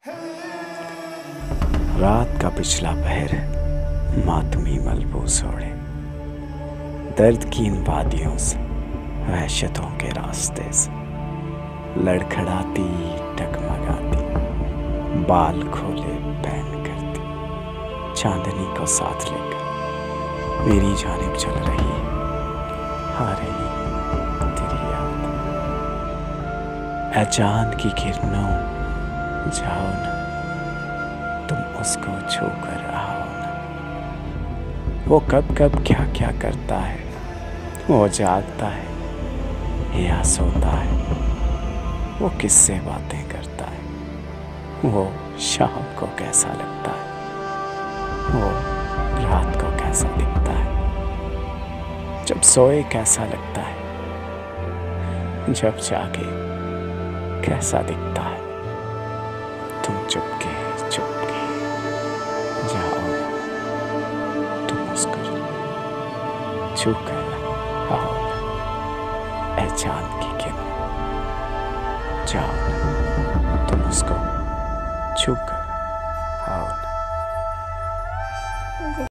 रात का पिछला पहर मातमी मलबूस ओढ़े, दर्द की इन वादियों से, वहशतों के रास्ते से, लड़खड़ाती टकमगाती, बाल खोले पहन करती, चांदनी को साथ लेकर मेरी जानिब चल रही है, आ रही तेरी याद। ऐ चांद की किरणों, जाओ ना, तुम उसको छू कर आओ ना। वो कब कब क्या क्या करता है, वो जागता है या सोता है, वो किससे बातें करता है, वो शाम को कैसा लगता है, वो रात को कैसा दिखता है, जब सोए कैसा लगता है, जब जागे कैसा दिखता है। तुम चुपके चुपके जाओ, तुम उसको छू कर आओ, ऐ चांद की किरण, जाओ तुम उसको छू कर